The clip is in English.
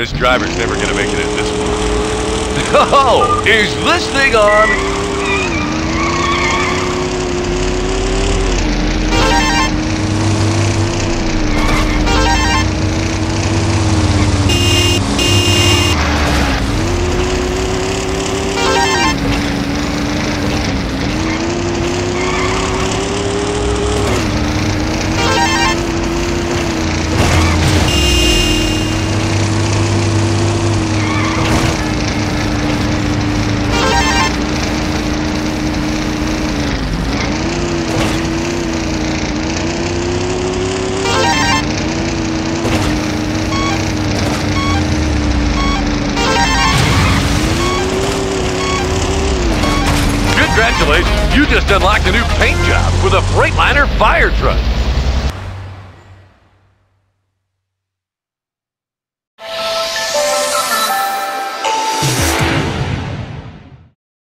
This driver's never gonna make it in this one. Oh, is this thing on? Congratulations, you just unlocked a new paint job with a Freightliner fire truck.